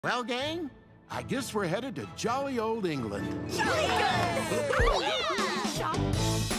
Well, gang, I guess we're headed to jolly old England. Jolly good! Shop.